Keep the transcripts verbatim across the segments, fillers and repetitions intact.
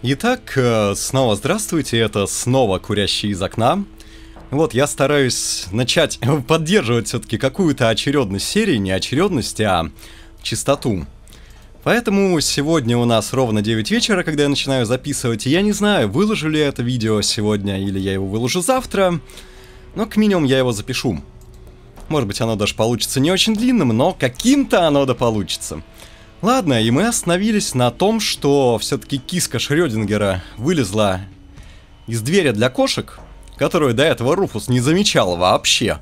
Итак, снова здравствуйте, это снова Курящий из окна. Вот, я стараюсь начать поддерживать все-таки какую-то очередность серии, не очередность, а частоту. Поэтому сегодня у нас ровно девять вечера, когда я начинаю записывать, и я не знаю, выложу ли я это видео сегодня или я его выложу завтра, но к минимуму я его запишу. Может быть, оно даже получится не очень длинным, но каким-то оно да получится. Ладно, и мы остановились на том, что все-таки киска Шрёдингера вылезла из двери для кошек, которую до этого Руфус не замечал вообще.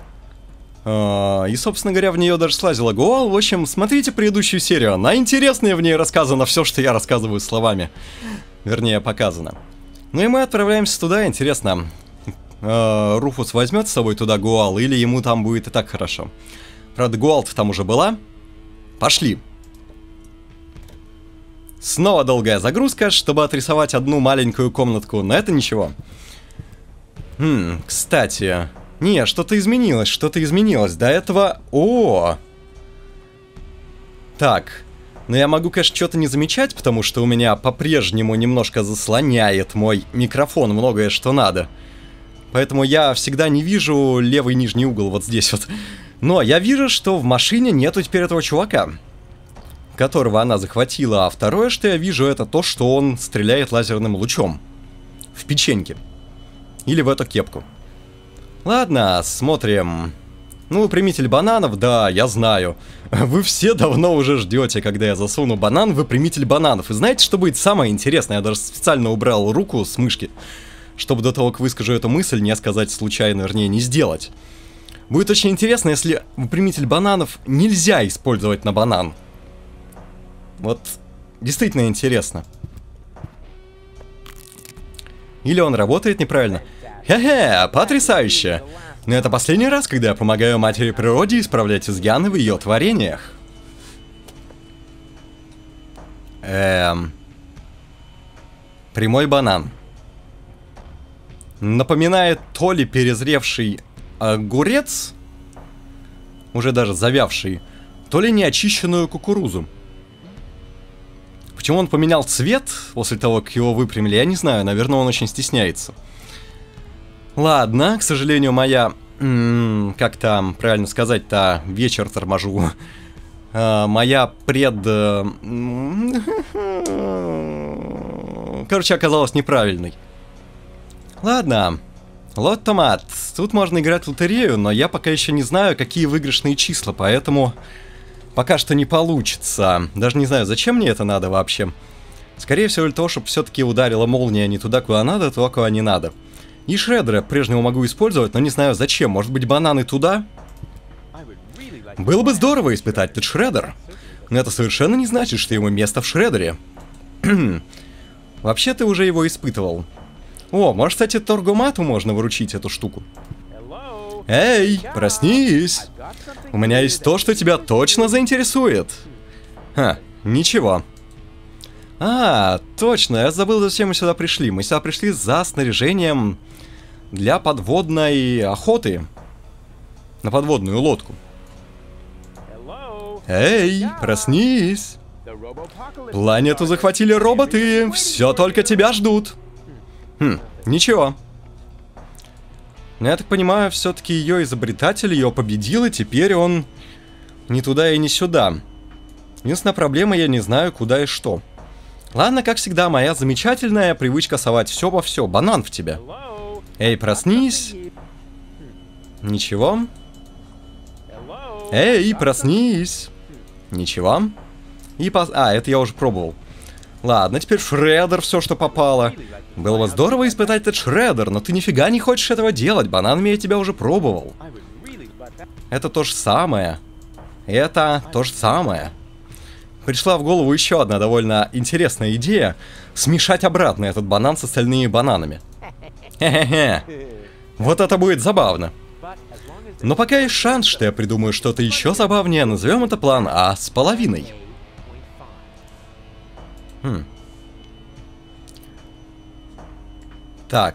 И, собственно говоря, в нее даже слазила Гуал. В общем, смотрите предыдущую серию. Она интересная, в ней рассказано все, что я рассказываю словами. Вернее, показано. Ну и мы отправляемся туда, интересно, Руфус возьмет с собой туда Гуал, или ему там будет и так хорошо. Правда, Гуал-то там уже была. Пошли. Снова долгая загрузка, чтобы отрисовать одну маленькую комнатку, но это ничего. Хм, кстати... Не, что-то изменилось, что-то изменилось. До этого... О! Так. Но я могу, конечно, что-то не замечать, потому что у меня по-прежнему немножко заслоняет мой микрофон многое, что надо. Поэтому я всегда не вижу левый нижний угол вот здесь вот. Но я вижу, что в машине нету теперь этого чувака, которого она захватила. А второе, что я вижу, это то, что он стреляет лазерным лучом в печеньки. Или в эту кепку. Ладно, смотрим. Ну, выпрямитель бананов, да, я знаю. Вы все давно уже ждете, когда я засуну банан в выпрямитель бананов. И знаете, что будет самое интересное? Я даже специально убрал руку с мышки, чтобы до того, как выскажу эту мысль, не сказать случайно, вернее, не сделать. Будет очень интересно, если выпрямитель бананов нельзя использовать на банан. Вот, действительно интересно. Или он работает неправильно. Хе-хе, потрясающе! Но это последний раз, когда я помогаю матери природе исправлять изъяны в ее творениях. Эм... Прямой банан. Напоминает то ли перезревший огурец, уже даже завявший, то ли неочищенную кукурузу. Почему он поменял цвет после того, как его выпрямили, я не знаю, наверное, он очень стесняется. Ладно, к сожалению, моя... Как там правильно сказать-то? Вечер торможу. А, моя пред... Короче, оказалась неправильной. Ладно. Лот-томат. Тут можно играть в лотерею, но я пока еще не знаю, какие выигрышные числа, поэтому... Пока что не получится. Даже не знаю, зачем мне это надо вообще. Скорее всего, для того, чтобы все-таки ударила молния не туда, куда надо, а туда, куда не надо. И шредера прежнего могу использовать, но не знаю зачем. Может быть, бананы туда? Было бы здорово испытать этот шредер. Но это совершенно не значит, что ему место в шредере. Вообще, ты уже его испытывал. О, может, кстати, Торгомату можно выручить эту штуку. Эй, проснись! У меня есть то, что тебя точно заинтересует. Ха, ничего. А, точно, я забыл, зачем мы сюда пришли. Мы сюда пришли за снаряжением для подводной охоты. На подводную лодку. Эй, проснись! Планету захватили роботы, все только тебя ждут. Хм, ничего. Но я так понимаю, все-таки ее изобретатель ее победил, и теперь он ни туда и ни сюда. Единственная проблема, я не знаю, куда и что. Ладно, как всегда, моя замечательная привычка совать все во все. Банан в тебя. Эй, проснись. Ничего. Эй, проснись. Ничего. И пос... А, это я уже пробовал. Ладно, теперь шредер, все, что попало. Было бы здорово испытать этот шредер, но ты нифига не хочешь этого делать. Бананами я тебя уже пробовал. Это то же самое. Это то же самое. Пришла в голову еще одна довольно интересная идея. Смешать обратно этот банан с остальными бананами. Хе-хе-хе. Вот это будет забавно. Но пока есть шанс, что я придумаю что-то еще забавнее, назовем это план А с половиной. Хм. Так.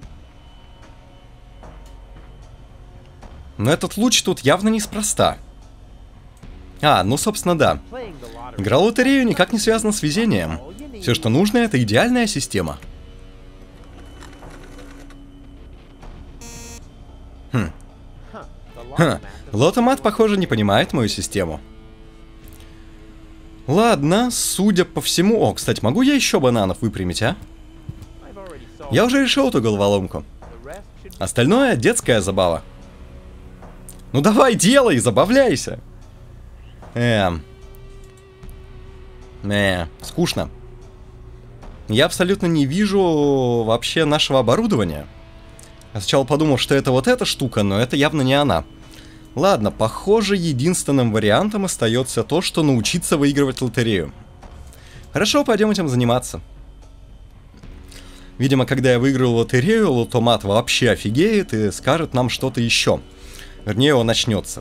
Но этот луч тут явно неспроста. А, ну собственно да. Игра в лотерею никак не связана с везением. Все, что нужно, это идеальная система. Хм. Ха. Лотомат, похоже, не понимает мою систему. Ладно, судя по всему... О, кстати, могу я еще бананов выпрямить, а? Я уже решил эту головоломку. Остальное — детская забава. Ну давай, делай, забавляйся. Эм. Э, скучно. Я абсолютно не вижу вообще нашего оборудования. Я сначала подумал, что это вот эта штука, но это явно не она. Ладно, похоже, единственным вариантом остается то, что научиться выигрывать лотерею. Хорошо, пойдем этим заниматься. Видимо, когда я выиграю лотерею, Лотомат вообще офигеет и скажет нам что-то еще. Вернее, он начнется.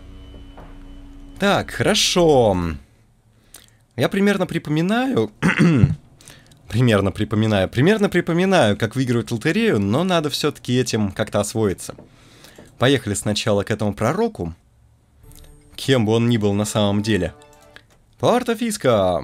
Так, хорошо. Я примерно припоминаю... примерно припоминаю... Примерно припоминаю, как выигрывать лотерею, но надо все-таки этим как-то освоиться. Поехали сначала к этому пророку. Кем бы он ни был на самом деле. Порто-Фиско.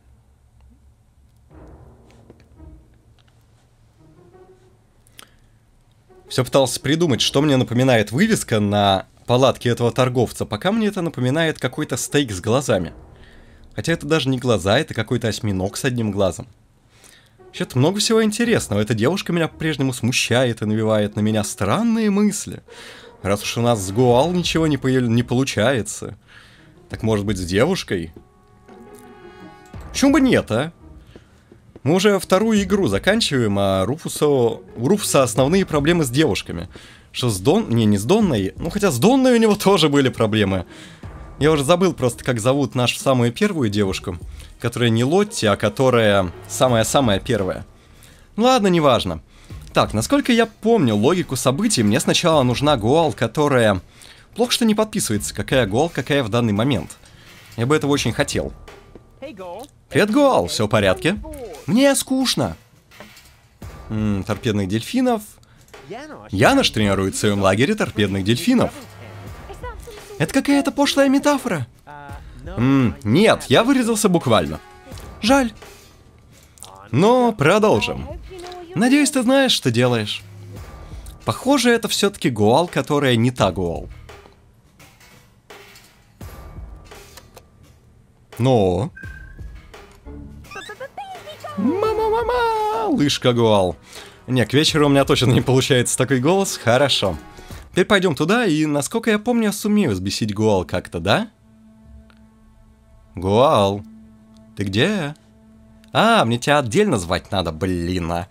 Все пытался придумать, что мне напоминает вывеска на палатке этого торговца, пока мне это напоминает какой-то стейк с глазами. Хотя это даже не глаза, это какой-то осьминог с одним глазом. Вообще-то много всего интересного. Эта девушка меня по-прежнему смущает и навевает на меня странные мысли. Раз уж у нас с Гуал ничего не, по не получается, так может быть с девушкой? Почему бы нет, а? Мы уже вторую игру заканчиваем, а Руфуса, у Руфуса основные проблемы с девушками. Что с Дон... Не, не с Донной. Ну, хотя с Донной у него тоже были проблемы. Я уже забыл просто, как зовут нашу самую первую девушку. Которая не Лотти, а которая самая-самая первая. Ладно, неважно. Так, насколько я помню логику событий, мне сначала нужна Гуал, которая... Плохо, что не подписывается, какая Гуал, какая в данный момент. Я бы этого очень хотел. Привет, Гуал, все в порядке? Мне скучно. М-м, торпедных дельфинов. Янош тренирует в своем лагере торпедных дельфинов. Это какая-то пошлая метафора. М-м, нет, я вырезался буквально. Жаль. Но продолжим. Надеюсь, ты знаешь, что делаешь. Похоже, это все-таки Гуал, которая не та Гуал. Но... Мама-мама! Лышка Гуал. Не, к вечеру у меня точно не получается такой голос. Хорошо. Теперь пойдем туда, и, насколько я помню, я сумею взбесить Гуал как-то, да? Гуал, ты где? А, мне тебя отдельно звать надо, блин, а.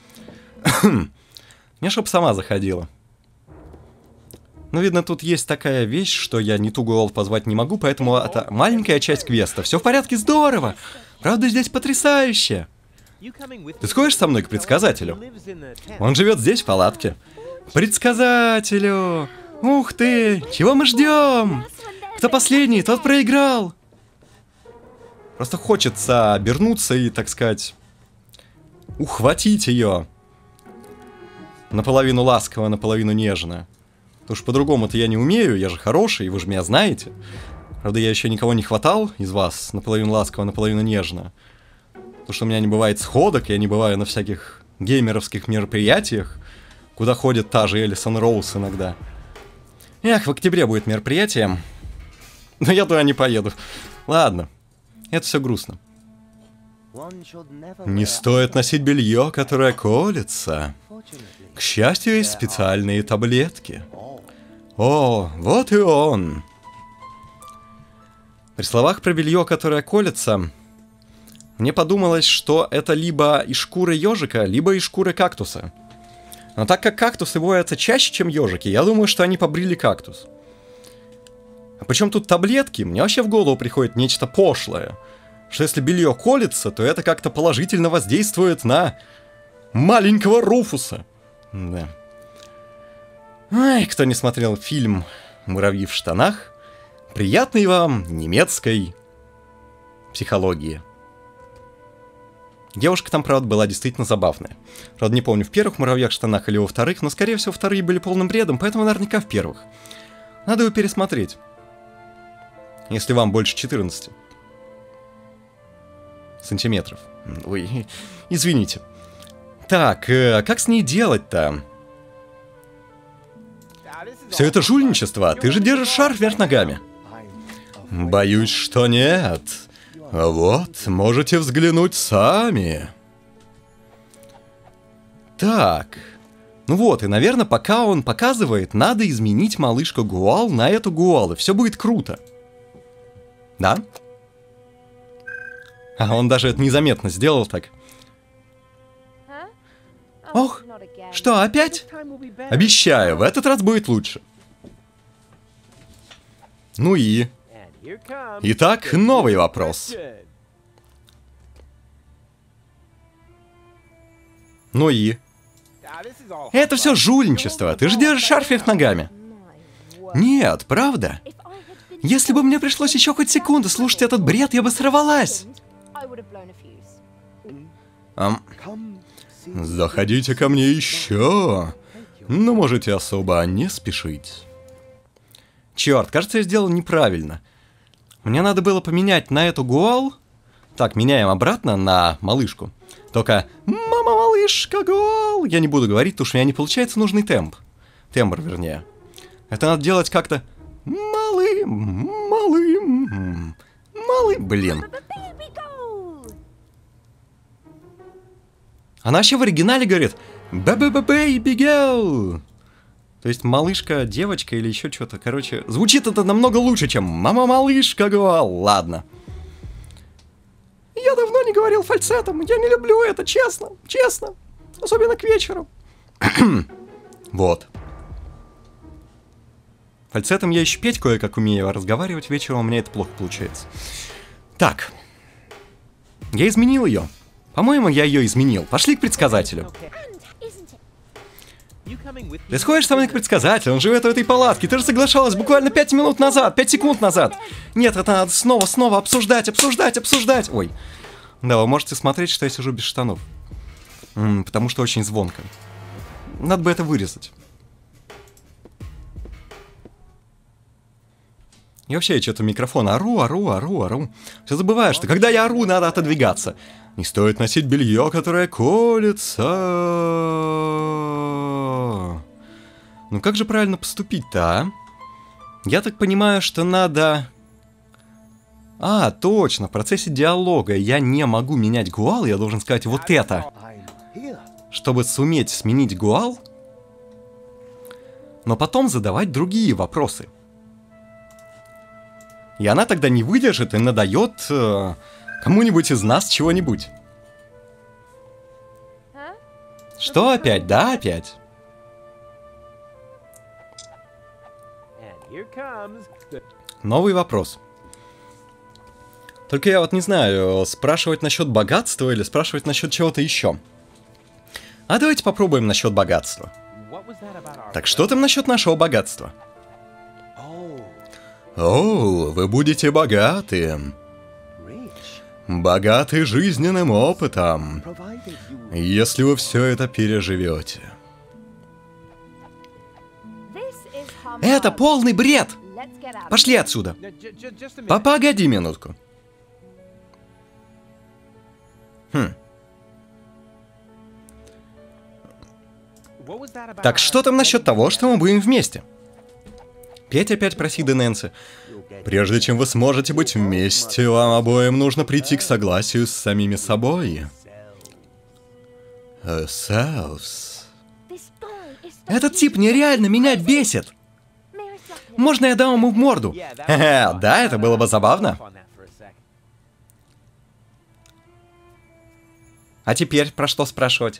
Мне чтоб сама заходила. Ну, видно, тут есть такая вещь, что я не ту Гуал позвать не могу, поэтому это маленькая часть квеста. Все в порядке, здорово! Правда, здесь потрясающе. Ты сходишь со мной к предсказателю? Он живет здесь, в палатке. Предсказателю! Ух ты! Чего мы ждем? Кто последний, тот проиграл. Просто хочется обернуться и, так сказать, ухватить ее. Наполовину ласково, наполовину нежно. Потому что по-другому-то я не умею, я же хороший, вы же меня знаете. Правда, я еще никого не хватал из вас наполовину ласково, наполовину нежно. Потому что у меня не бывает сходок, я не бываю на всяких геймеровских мероприятиях, куда ходит та же Элисон Роуз иногда. Эх, в октябре будет мероприятие. Но я туда не поеду. Ладно, это все грустно. Не стоит носить белье, которое колется. К счастью, есть специальные таблетки. О, вот и он. При словах про белье, которое колется, мне подумалось, что это либо из шкуры ежика, либо из шкуры кактуса. Но так как кактусы бываются чаще, чем ежики, я думаю, что они побрили кактус. А причем тут таблетки? Мне вообще в голову приходит нечто пошлое. Что если белье колется, то это как-то положительно воздействует на маленького Руфуса. Да. Ай, кто не смотрел фильм «Муравьи в штанах», приятной вам немецкой психологии. Девушка там, правда, была действительно забавная. Правда, не помню, в первых «Муравьях в штанах» или во вторых, но, скорее всего, вторые были полным бредом, поэтому наверняка в первых. Надо его пересмотреть. Если вам больше четырнадцати сантиметров. Ой, извините. Так, э, как с ней делать-то? Все это жульничество. Ты же держишь шарф вверх ногами. Боюсь, что нет. Вот, можете взглянуть сами. Так. Ну вот, и, наверное, пока он показывает, надо изменить малышку Гуал на эту Гуал, и все будет круто. Да? А он даже это незаметно сделал так. Ох, что, опять? Обещаю, в этот раз будет лучше. Ну и... Итак, новый вопрос. Ну и... Это все жульничество, ты же держишь шарф вверх ногами. Нет, правда? Если бы мне пришлось еще хоть секунду слушать этот бред, я бы сорвалась. Ам... Заходите ко мне еще. Но можете особо не спешить. Черт, кажется, я сделал неправильно. Мне надо было поменять на эту Гуал. Так, меняем обратно на малышку. Только «Мама, малышка, Гуал!» Я не буду говорить, потому что у меня не получается нужный темп. Тембр, вернее. Это надо делать как-то малым, малым, малым, блин. Она еще в оригинале говорит «Ба-ба-ба-бэйби герл». То есть малышка, девочка или еще что-то. Короче, звучит это намного лучше, чем «Мама, малышка, Гуал». Ладно. Я давно не говорил фальцетом. Я не люблю это, честно. Честно. Особенно к вечеру. Вот. Фальцетом я еще петь кое-как умею, а разговаривать вечером у меня это плохо получается. Так. Я изменил ее. По-моему, я ее изменил. Пошли к предсказателю. Ты сходишь со мной к предсказателю, он живет в этой палатке. Ты же соглашалась буквально пять минут назад, пять секунд назад. Нет, это надо снова, снова обсуждать, обсуждать, обсуждать. Ой. Да, вы можете смотреть, что я сижу без штанов. М-м, потому что очень звонко. Надо бы это вырезать. И вообще, я что-то микрофон ору, ору, ору, ору. Все забываю, что когда я ору, надо отодвигаться. Не стоит носить белье, которое колется. Ну как же правильно поступить-то, а? Я так понимаю, что надо... А, точно, в процессе диалога я не могу менять Гуал, я должен сказать вот это. Чтобы суметь сменить Гуал, но потом задавать другие вопросы. И она тогда не выдержит и надает э, кому-нибудь из нас чего-нибудь. Что опять? Да, опять. Новый вопрос. Только я вот не знаю, спрашивать насчет богатства или спрашивать насчет чего-то еще. А давайте попробуем насчет богатства. Так что там насчет нашего богатства? О, вы будете богаты. Богаты жизненным опытом, если вы все это переживете. Это полный бред! Пошли отсюда. Погоди минутку. Хм. Так что там насчет того, что мы будем вместе? Петь опять про Сид и Нэнси. Прежде чем вы сможете быть вместе, вам обоим нужно прийти к согласию с самими собой. Selves. Этот тип нереально меня бесит. Можно я дам ему в морду? Хе-хе, да, это было бы забавно. А теперь про что спрашивать?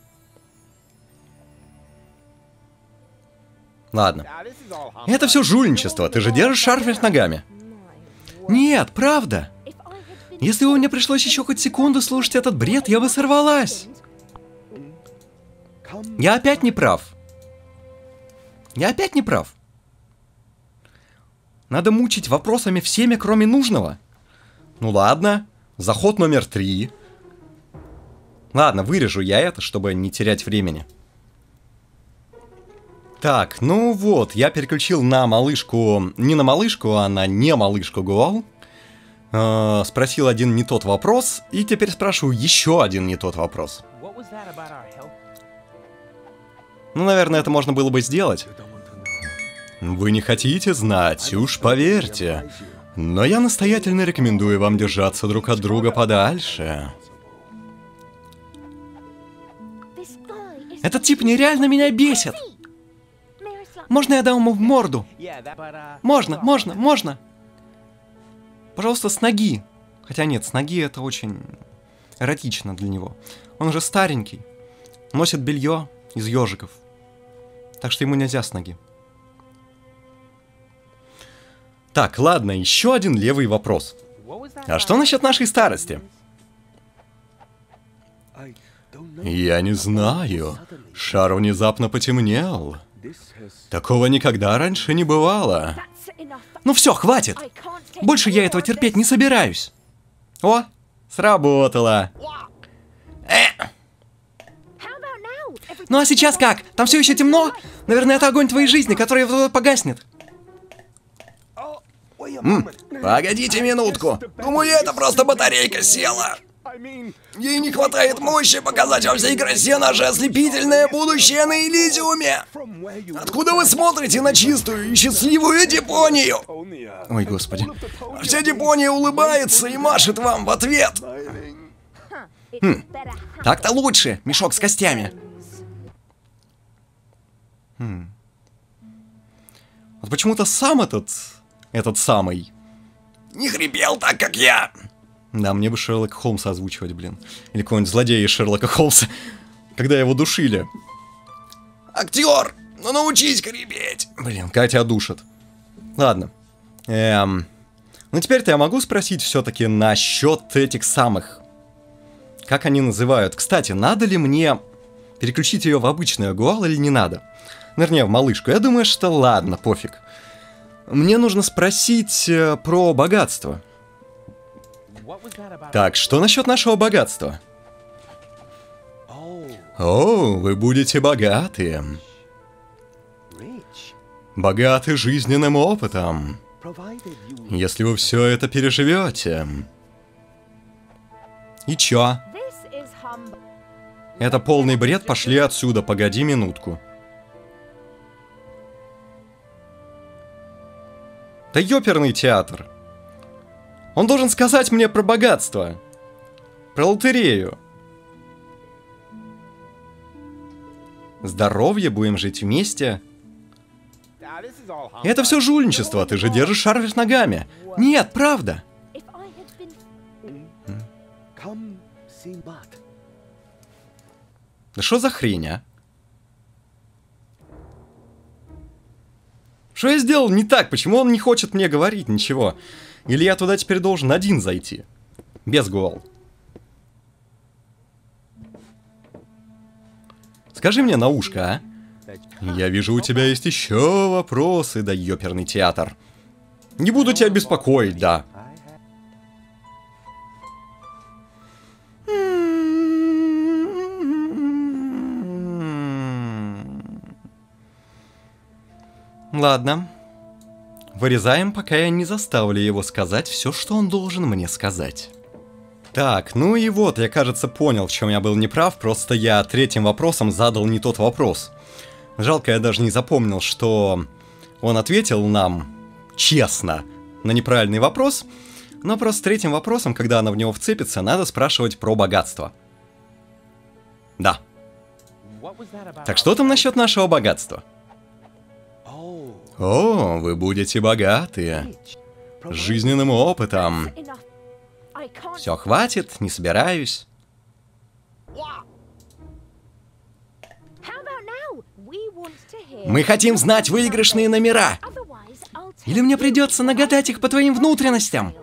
Ладно. Это все жульничество, ты же держишь шарф вверх ногами. Нет, правда. Если бы мне пришлось еще хоть секунду слушать этот бред, я бы сорвалась. Я опять не прав. Я опять не прав. Надо мучить вопросами всеми, кроме нужного. Ну ладно, заход номер три. Ладно, вырежу я это, чтобы не терять времени. Так, ну вот, я переключил на малышку, не на малышку, а на не малышку Гуал. э, спросил один не тот вопрос, и теперь спрашиваю еще один не тот вопрос. Ну, наверное, это можно было бы сделать. Вы не хотите знать, уж поверьте. Но я настоятельно рекомендую вам держаться друг от друга подальше. Этот тип нереально меня бесит. Можно я дам ему в морду? Можно, можно, можно. Пожалуйста, с ноги. Хотя нет, с ноги это очень эротично для него. Он же старенький. Носит белье из ежиков. Так что ему нельзя с ноги. Так, ладно, еще один левый вопрос. А что насчет нашей старости? Я не знаю. Шар внезапно потемнел. Такого никогда раньше не бывало. Ну все, хватит. Больше я этого терпеть не собираюсь. О, сработало. Э. Ну а сейчас как? Там все еще темно? Наверное, это огонь твоей жизни, который погаснет. М, погодите минутку. Думаю, это просто батарейка села. Ей не хватает мощи показать во всей красе наше ослепительное будущее на Элизиуме. Откуда вы смотрите на чистую и счастливую Дипонию? Ой, господи. Вся Дипония улыбается и машет вам в ответ. Хм, так-то лучше, мешок с костями. Хм. Вот почему-то сам этот, этот самый не хрипел так, как я. Да, мне бы Шерлока Холмса озвучивать, блин. Или какого-нибудь злодея из Шерлока Холмса, когда его душили. Актер, ну научись хрипеть. Блин, Катя душит. Ладно. Эм... Ну теперь-то я могу спросить все-таки насчет этих самых... Как они называют? Кстати, надо ли мне переключить ее в обычную Гуал или не надо? Вернее, в малышку. Я думаю, что ладно, пофиг. Мне нужно спросить э, про богатство. Так, что насчет нашего богатства? О, вы будете богаты. Богаты жизненным опытом. Если вы все это переживете. И чё? Это полный бред, пошли отсюда, погоди минутку. Да ёперный театр. Он должен сказать мне про богатство. Про лотерею. Здоровье, будем жить вместе. Это все жульничество, ты же держишь шар вверх ногами. Нет, правда. Да что за хрень, а? Что я сделал не так? Почему он не хочет мне говорить ничего? Или я туда теперь должен один зайти? Без Гуал. Скажи мне на ушко, а? Я вижу, у тебя есть еще вопросы, да ёперный театр. Не буду тебя беспокоить, да. Ладно. Вырезаем, пока я не заставлю его сказать все, что он должен мне сказать. Так, ну и вот, я, кажется, понял, в чем я был неправ, просто я третьим вопросом задал не тот вопрос. Жалко, я даже не запомнил, что он ответил нам честно на неправильный вопрос, но просто третьим вопросом, когда она в него вцепится, надо спрашивать про богатство. Да. Так что там насчет нашего богатства? О, вы будете богаты. С жизненным опытом. Все, хватит, не собираюсь. Мы хотим знать выигрышные номера. Или мне придется нагадать их по твоим внутренностям?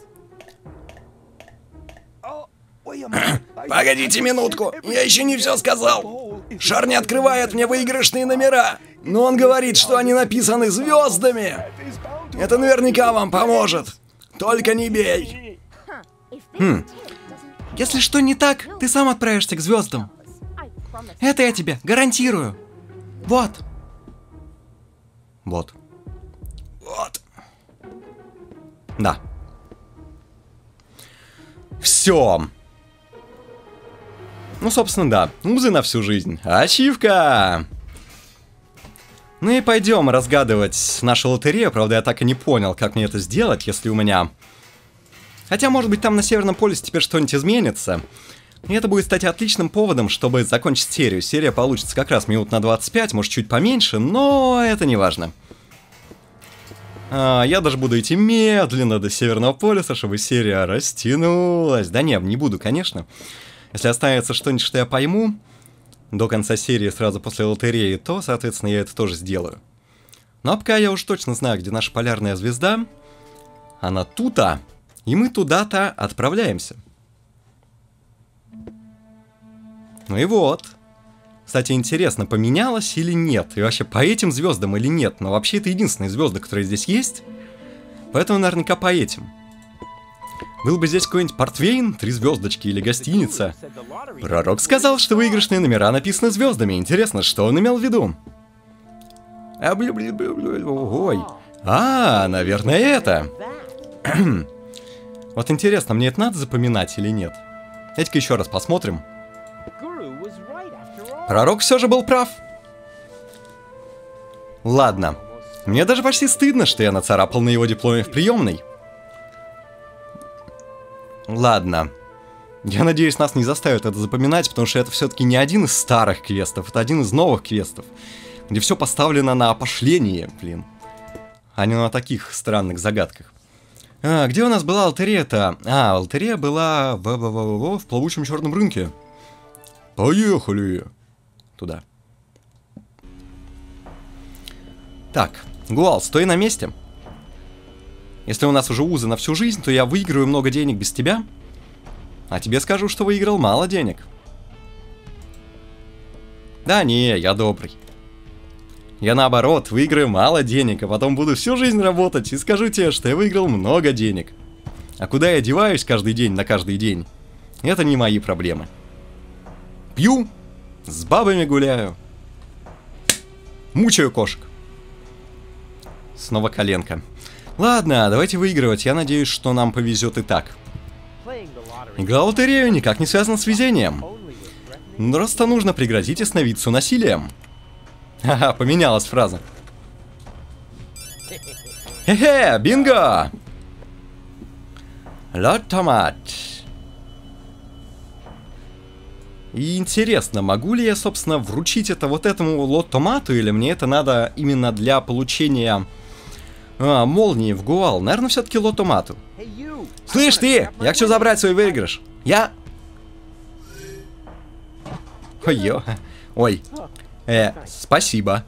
Погодите минутку, я еще не все сказал. Шар не открывает мне выигрышные номера, но он говорит, что они написаны звездами. Это наверняка вам поможет. Только не бей. Хм. Если что не так, ты сам отправишься к звездам. Это я тебе гарантирую. Вот. Вот. Вот. Да. Все. Ну, собственно, да. Узы на всю жизнь. Ачивка! Ну и пойдем разгадывать нашу лотерею. Правда, я так и не понял, как мне это сделать, если у меня... Хотя, может быть, там на Северном полюсе теперь что-нибудь изменится. И это будет, кстати, отличным поводом, чтобы закончить серию. Серия получится как раз минут на двадцать пять, может, чуть поменьше, но это не важно. А, я даже буду идти медленно до Северного полюса, чтобы серия растянулась. Да нет, не буду, конечно. Если останется что-нибудь, что я пойму до конца серии, сразу после лотереи, то, соответственно, я это тоже сделаю. Ну а пока я уж точно знаю, где наша полярная звезда. Она тут-то, и мы туда-то отправляемся. Ну и вот. Кстати, интересно, поменялось или нет? И вообще, по этим звездам или нет? Но вообще, это единственные звезды, которые здесь есть. Поэтому наверняка по этим. Был бы здесь какой-нибудь портвейн, три звездочки или гостиница. Пророк сказал, что выигрышные номера написаны звездами. Интересно, что он имел в виду? Ой. А, наверное, это. Вот интересно, мне это надо запоминать или нет? Давайте-ка еще раз посмотрим. Пророк все же был прав. Ладно. Мне даже почти стыдно, что я нацарапал на его дипломе в приемной. Ладно. Я надеюсь, нас не заставят это запоминать, потому что это все-таки не один из старых квестов, это один из новых квестов, где все поставлено на опошление, блин, а не на таких странных загадках. А, где у нас была лотерея-то? А, лотерея была в, в, в, в, в плавучем черном рынке. Поехали! Туда. Так, Гуал, стой на месте. Если у нас уже узы на всю жизнь, то я выиграю много денег без тебя. А тебе скажу, что выиграл мало денег. Да не, я добрый. Я наоборот, выиграю мало денег, а потом буду всю жизнь работать и скажу тебе, что я выиграл много денег. А куда я одеваюсь каждый день на каждый день, это не мои проблемы. Пью, с бабами гуляю, мучаю кошек. Снова коленка. Ладно, давайте выигрывать. Я надеюсь, что нам повезет и так. Игра в лотерею никак не связана с везением. Но раз-то нужно пригрозить остановиться насилием. Ха-ха, поменялась фраза. Хе-хе, бинго! Лот-томат. И интересно, могу ли я, собственно, вручить это вот этому лот-томату, или мне это надо именно для получения а, молнии в Гуал? Наверное, все-таки лот-томату. Слышь ты, я хочу забрать свой выигрыш. Я... Ой-ё. Ой. Э, спасибо.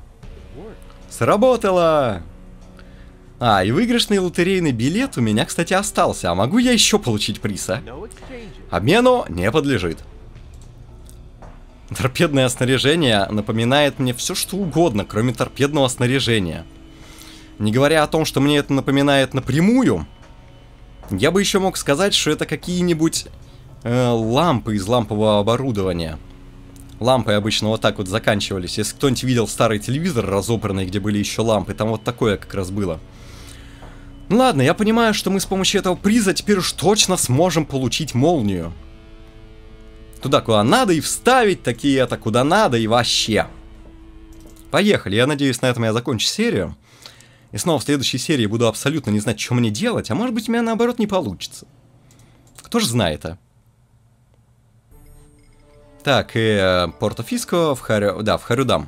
Сработало. А, и выигрышный лотерейный билет у меня, кстати, остался. А могу я еще получить приз, а? Обмену не подлежит. Торпедное снаряжение напоминает мне все, что угодно, кроме торпедного снаряжения. Не говоря о том, что мне это напоминает напрямую, я бы еще мог сказать, что это какие-нибудь э, лампы из лампового оборудования. Лампы обычно вот так вот заканчивались. Если кто-нибудь видел старый телевизор разобранный, где были еще лампы, там вот такое как раз было. Ну ладно, я понимаю, что мы с помощью этого приза теперь уж точно сможем получить молнию. Туда, куда надо, и вставить такие-то, куда надо, и вообще. Поехали, я надеюсь, на этом я закончу серию. И снова в следующей серии буду абсолютно не знать, что мне делать, а может быть, у меня наоборот не получится. Кто ж знает, а? Так, и Порто-Фиско в Харю... Да, в Харюдам.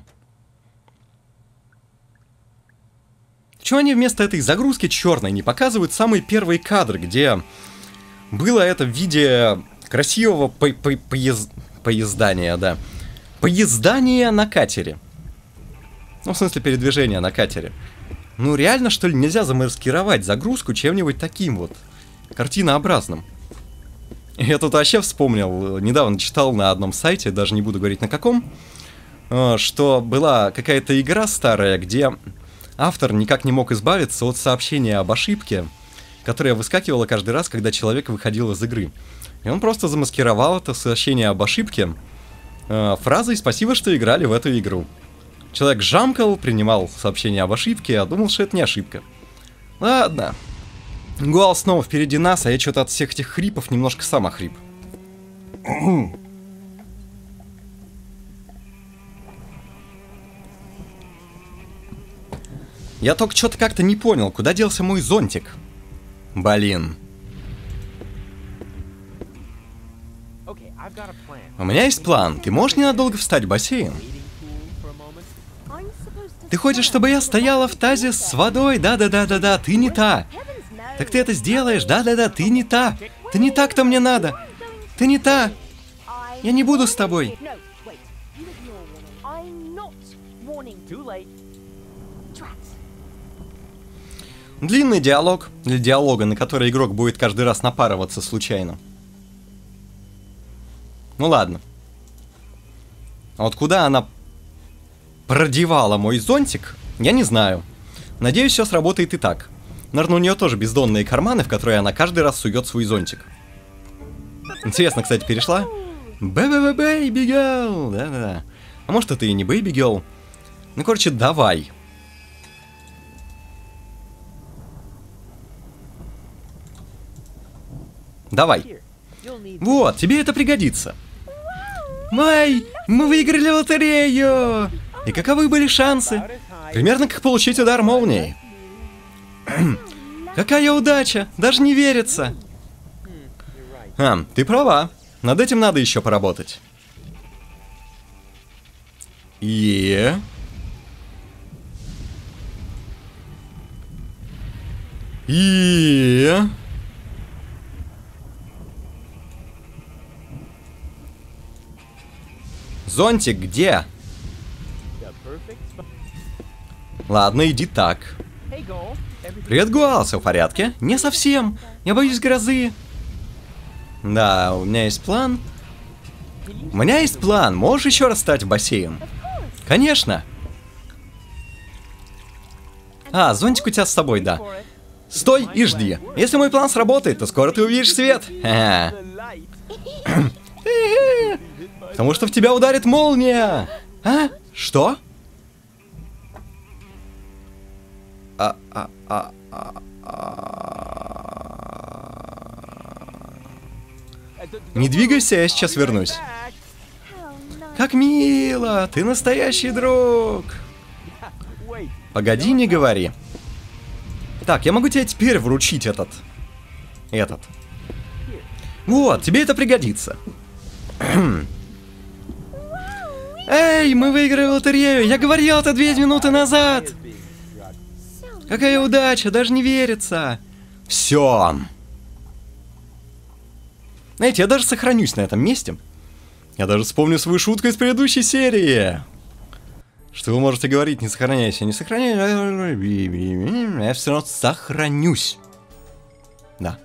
Чего они вместо этой загрузки черной не показывают самые первые кадры, где было это в виде красивого по по поезд... поездания, да. Поездания на катере. Ну, в смысле, передвижения на катере. Ну, реально, что ли, нельзя замаскировать загрузку чем-нибудь таким вот, картинообразным? Я тут вообще вспомнил, недавно читал на одном сайте, даже не буду говорить на каком, что была какая-то игра старая, где автор никак не мог избавиться от сообщения об ошибке, которое выскакивало каждый раз, когда человек выходил из игры. И он просто замаскировал это сообщение об ошибке фразой «Спасибо, что играли в эту игру». Человек жамкал, принимал сообщение об ошибке, а думал, что это не ошибка. Ладно. Гуал снова впереди нас, а я что-то от всех этих хрипов немножко сам охрип. Я только что-то как-то не понял, куда делся мой зонтик. Блин. У меня есть план. Ты можешь ненадолго встать в бассейн? Ты хочешь, чтобы я стояла в тазе с водой? Да-да-да-да-да, ты не та. Так ты это сделаешь? Да-да-да, ты не та. Ты не та, кто мне надо. Ты не та. Я не буду с тобой. Длинный диалог. Для диалога, на который игрок будет каждый раз напарываться случайно. Ну ладно. А вот куда она продевала мой зонтик, я не знаю. Надеюсь, все сработает и так. Наверное, у нее тоже бездонные карманы, в которые она каждый раз сует свой зонтик. Интересно, кстати, перешла? Бэби-бэби, герл. Да-да-да. А может, это и не бэйби герл. Ну, короче, давай. Давай. Вот, тебе это пригодится. Май, мы выиграли лотерею! И каковы были шансы? Примерно как получить удар молнией. Какая удача! Даже не верится. А, ты права. Над этим надо еще поработать. И... И... Зонтик где? Ладно, иди так. Привет, Гуал, все в порядке? Не совсем. Я боюсь грозы. Да, у меня есть план. У меня есть план. Можешь еще раз встать в бассейн? Конечно. А, зонтик у тебя с собой, да. Стой и жди. Если мой план сработает, то скоро ты увидишь свет. Потому что в тебя ударит молния. А? Что? А, а, а, а, а... Не двигайся, я сейчас вернусь. Как мило, ты настоящий друг. Погоди, не говори. Так, я могу тебе теперь вручить этот. Этот. Вот, тебе это пригодится. Эй, мы выиграли лотерею! Я говорил это две минуты назад! Какая удача, даже не верится! Все. Знаете, я даже сохранюсь на этом месте. Я даже вспомню свою шутку из предыдущей серии. Что вы можете говорить, не сохраняйся, не сохраняйся. Я все равно сохранюсь. Да.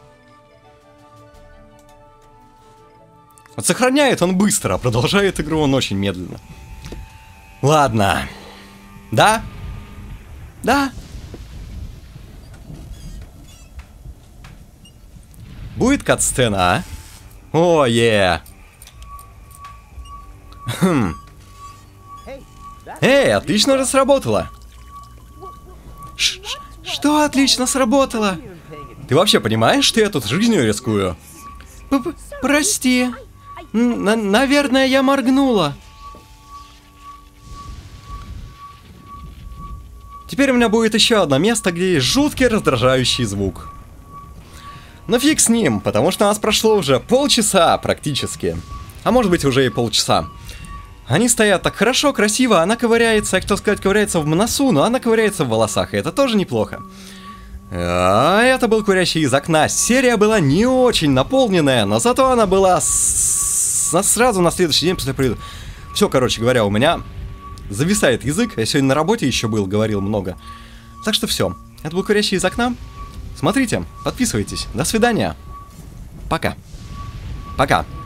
Вот сохраняет он быстро, а продолжает игру он очень медленно. Ладно. Да? Да? Будет кат-сцена, а? О, е. Хм. Эй, отлично же сработало. Ш -ш что отлично сработало? Ты вообще понимаешь, что я тут жизнью рискую? П -п Прости. Н наверное, я моргнула. Теперь у меня будет еще одно место, где есть жуткий раздражающий звук. Но фиг с ним, потому что у нас прошло уже полчаса практически. А может быть уже и полчаса. Они стоят так хорошо, красиво, она ковыряется, я хотел сказать, ковыряется в носу, но она ковыряется в волосах, и это тоже неплохо. А это был Курящий из окна. Серия была не очень наполненная, но зато она была с... сразу на следующий день после приезда. Все, короче говоря, у меня зависает язык. Я сегодня на работе еще был, говорил много. Так что все. Это был Курящий из окна. Смотрите, подписывайтесь. До свидания. Пока. Пока.